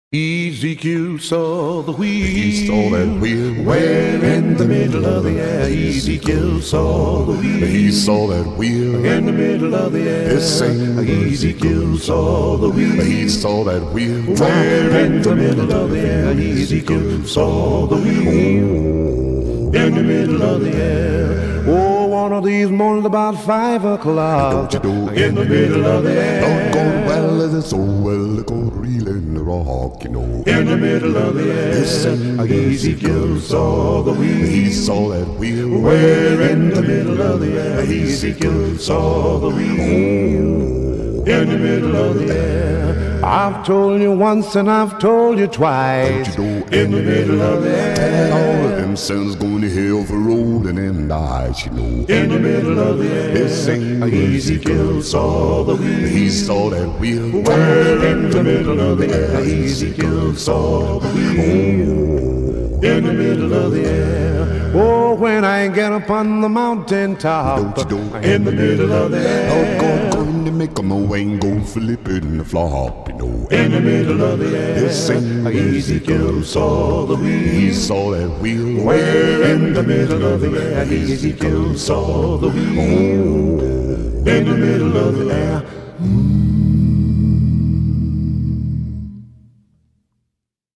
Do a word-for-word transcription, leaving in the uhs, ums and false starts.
Ezekiel saw the wheel. He saw that wheel Where in the middle of the air. Ezekiel saw the wheel. He saw that wheel In the middle of the air. This same Ezekiel saw the wheel. He saw that wheel Where in the middle of the air. Ezekiel saw the wheel. In the middle of the air. Oh, one of these mornings about five o'clock. Don't you know? In the middle of the air. Don't go well as it's so well go reeling the rock, you know. In the middle of the air. This same Ezekiel saw the wheel. He saw that wheel Where in the middle of the air. Ezekiel saw the wheel. In the middle of the air. I've told you once and I've told you twice. Don't you know? In the middle of the And all air. of them sons going to hell for rolling in the ice, you know. In the middle of the air. This same Ezekiel saw the wheel. He saw that wheel Where in the middle of the air. Ezekiel saw the wheel. In the middle of the air. Oh, when I get up on the mountain top. Don't you know? In the middle of the air. I'm going, going to make a mo and go flip it in the flop, you know. In the middle of the air. This same Ezekiel saw the wheel. He saw that wheel Where in the middle of the air. Ezekiel saw the wheel. In the middle of the air.